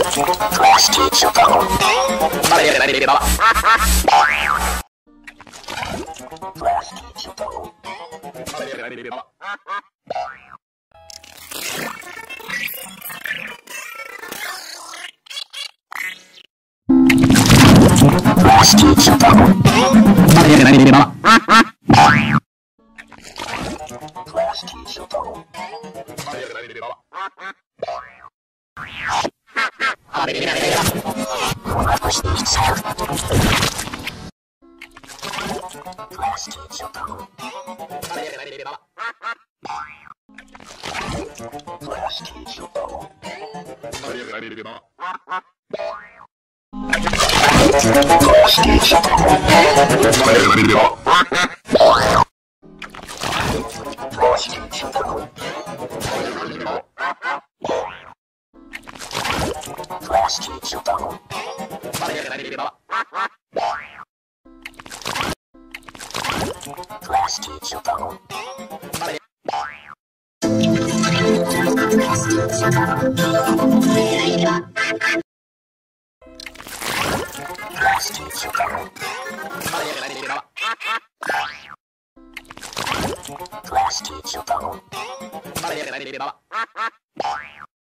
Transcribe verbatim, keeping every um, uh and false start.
Class teacher phone. Class teacher phone. Class teacher phone. Class teacher phone. Whoever speaks here. Class teacher phone. Class teacher phone. Class teacher phone. Class teacher phone. Class teacher phone. Class teacher phone. Class teacher phone. Class teacher phone. Class teacher phone.